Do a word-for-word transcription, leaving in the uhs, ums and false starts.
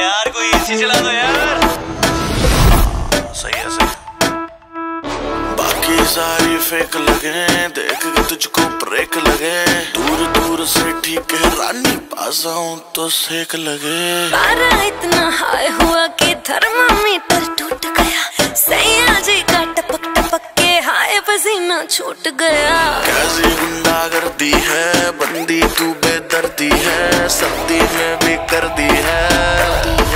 यार कोई एसी चला दो यार। सही है सही। बाकी सारी फेक लगे, देख के तुझको ब्रेक लगे। दूर दूर से ठीक है रानी, पास आऊं तो सेक लगे। पारा इतना हाई हुआ कि थर्मामीटर टूट गया। सैया जी का टपक टपक के हाय पसीना छूट गया। कैसी गुंडागर्दी है, बंदी तू बेदर्दी है, सर्दी में भी कर दी है।